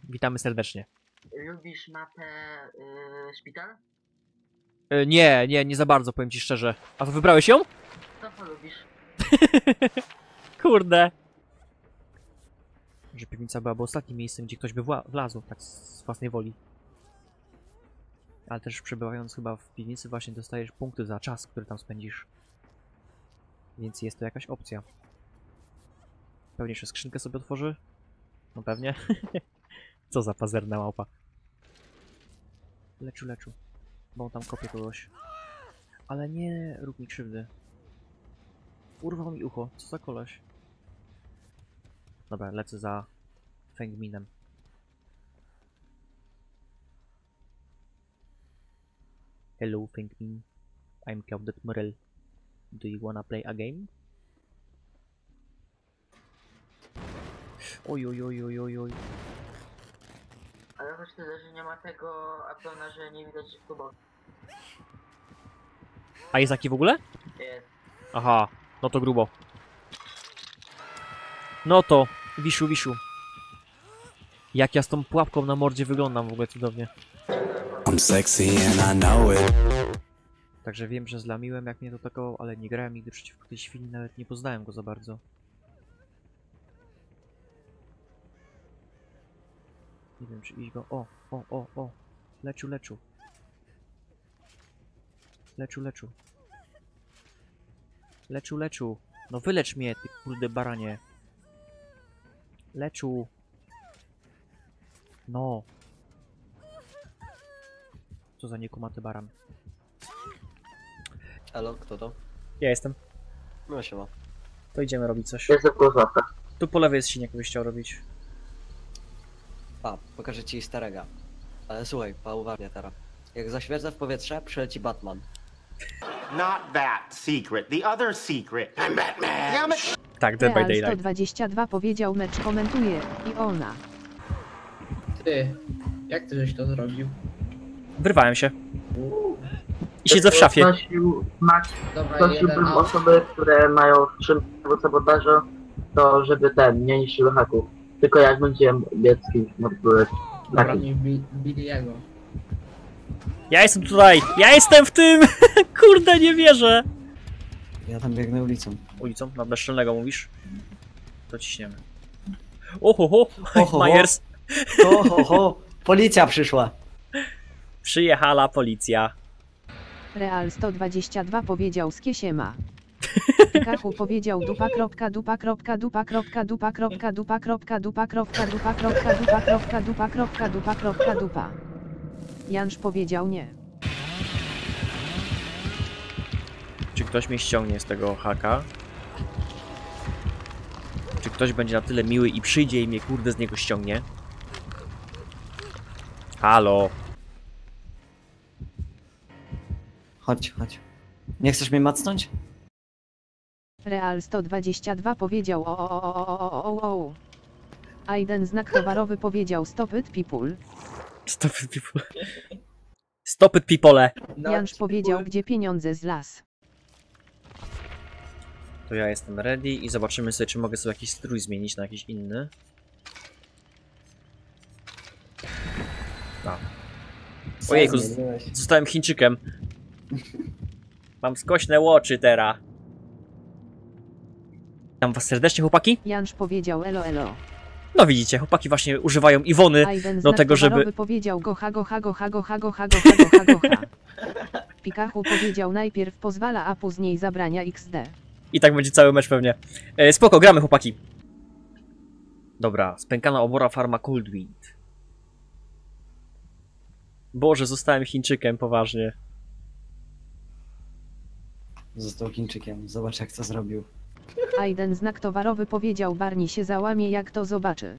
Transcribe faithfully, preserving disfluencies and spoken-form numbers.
Witamy serdecznie. Lubisz mapę yy, szpital? E, nie, nie, nie za bardzo, powiem ci szczerze. A to wybrałeś ją? Co polubisz? Kurde. Że piwnica byłaby ostatnim miejscem, gdzie ktoś by wła- wlazł, tak z własnej woli. Ale też przebywając chyba w piwnicy właśnie dostajesz punkty za czas, który tam spędzisz. Więc jest to jakaś opcja. Pewnie jeszcze skrzynkę sobie otworzy? No pewnie. Co za pazerna małpa. Leczu, leczu. Bo on tam kopie kogoś. Ale nie rób mi krzywdy. Urwał mi ucho. Co za koleś. Dobra, lecę za Fengminem. Hello Fengmin. I'm Clouded Morel. Do you wanna play a game? Oj, oj, oj, oj, oj, oj. Ale choć tyle, że nie ma tego Abdona, że nie widać kubok. A jest taki w ogóle? Jest. Aha, no to grubo. No to, wisiu, wisiu. Jak ja z tą pułapką na mordzie wyglądam w ogóle cudownie. I'm sexy and I know it. Także wiem, że zlamiłem jak mnie do tego, ale nie grałem nigdy przeciwko tej świni, nawet nie poznałem go za bardzo. Nie wiem, czy iść go... O, o, o, o. Leczu, leczu. Leczu, leczu. Leczu, leczu. No wylecz mnie, ty kurde baranie. Leczu. No. Co za niekumaty baran. Halo, kto to? Ja jestem. No siema. To idziemy robić coś. Jest w kozłapkach. Tu po lewej jest silnik, jakbyś chciał robić. Pa, pokażę ci starego. Ale słuchaj, pa uważnie teraz. Jak zaświecę w powietrze, przyleci Batman. Not that secret, the other secret. I'm Batman. Yeah, I'm a Tak, Dead by Real sto Daylight. dwadzieścia dwa powiedział mecz komentuje i ona. Ty, jak ty żeś to zrobił? Wyrwałem się. I siedzę w szafie. Prosił, Max, Dobra, jeden prosiłbym out. osoby, które mają skrzynkę sabotażu, to żeby ten, nie niszczyły haków. Tylko jak będzie biec kimś, no były Dobra. taki. Nie bi Billy'ego. Ja jestem tutaj! Ja jestem w tym! Kurde, nie wierzę! Ja tam biegnę ulicą. Ulicą? Na bezczelnego mówisz? To ciśniemy. Oho, Oho, Myers! Ho, ho, ho! Policja przyszła! Przyjechała policja. Real sto dwadzieścia dwa powiedział z Kiesiema. Kachu powiedział dupa kropka dupa kropka dupa kropka dupa kropka dupa kropka dupa kropka dupa kropka dupa kropka dupa kropka dupa kropka dupa. Jansz powiedział nie. Czy ktoś mnie ściągnie z tego haka? Czy ktoś będzie na tyle miły i przyjdzie i mnie kurde z niego ściągnie? Halo? Chodź, chodź. Nie chcesz mnie macnąć? Real sto dwadzieścia dwa powiedział o o o o o o o o. Aiden znak towarowy powiedział stop it people. Stop it people. Stop it people. Jansz powiedział gdzie pieniądze z las. To ja jestem ready i zobaczymy sobie, czy mogę sobie jakiś strój zmienić na jakiś inny. A. Ojejku, z- zostałem Chińczykiem. Mam skośne oczy teraz. Witam was serdecznie, chłopaki. Jansz powiedział elo elo. No widzicie, chłopaki właśnie używają Iwony Aiden do znak tego, towarowy żeby... powiedział gocha gocha gocha gocha gocha gocha gocha gocha. Pikachu powiedział najpierw pozwala, a później zabrania iks de. I tak będzie cały mecz pewnie. E, spoko, gramy chłopaki. Dobra, spękana obora farma Coldwind. Boże, zostałem Chińczykiem, poważnie. Został Chińczykiem. Zobacz jak to zrobił. Aiden znak towarowy powiedział Barney się załamie jak to zobaczy.